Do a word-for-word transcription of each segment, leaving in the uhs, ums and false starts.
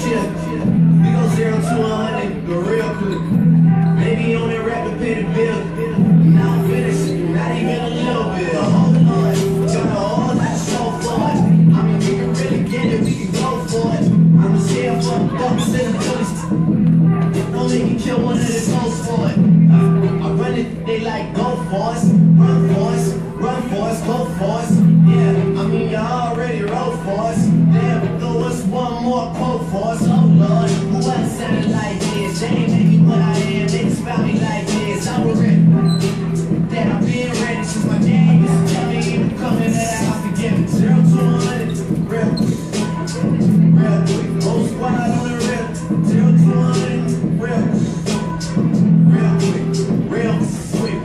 We go zero to a hundred, go real quick. Maybe on that rap and pay the bill. Now I'm finished, not even a little bit. Hold on, turn the all that so for it. I mean, we can really get it, we can go for it. I'm just here for the bucks and the bullies. Don't make me kill one of the ghosts for it. I run it, they like go for us, run for us, run for us, go for us. Yeah, I mean, you already wrote for us. Damn, throw us one more quote for us. Oh Lord, who else sounded like this? They ain't make me what I am, they just found me like this. I was ready, that I've been ready since my dad used to tell me he was coming that I have to give it zero to a hundred, real quick, real quick. Whole squad on the real, zero to a hundred, real quick, real quick, real quick.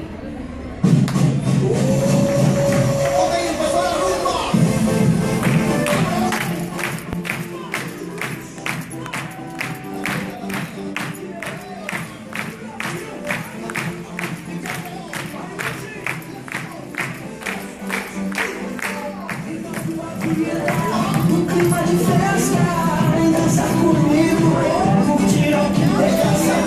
Um clima de festa, vem dançar comigo, curtir o que interessa.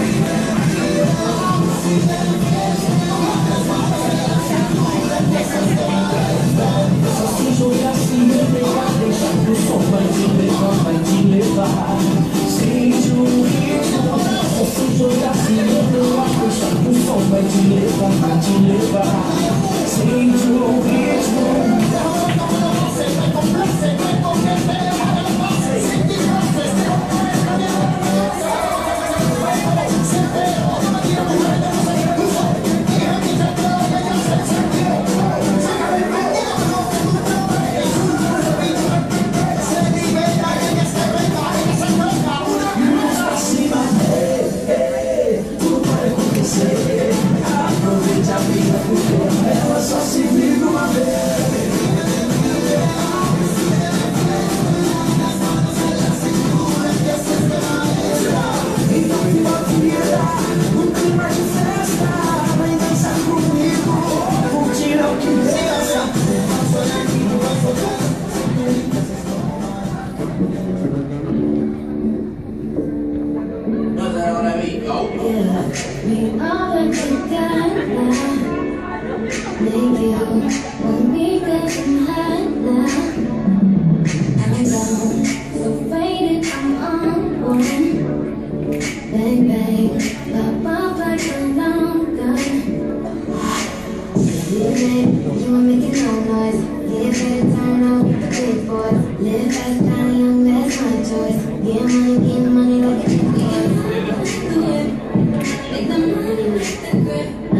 Só se jogar assim, deixa, deixa que o som vai te levar, vai te levar. Sente o ritmo, só se jogar assim, deixa que o som vai te levar, vai te levar. Sente o ritmo. Aproveite a vida porque ela só se vive uma vez. Então viva a vida, um clima de festa, vem dançar comigo, curtir é o que interessa. We all together. Make you want me getting high now. I'm down, so faded, I'm on one. Bang bang, pop off like a long gun. You wanna make it no noise. Get ready to turn up the big boys. Live fast, die young, that's my choice. Get money, get money like a big boy. Make the money, make the grip.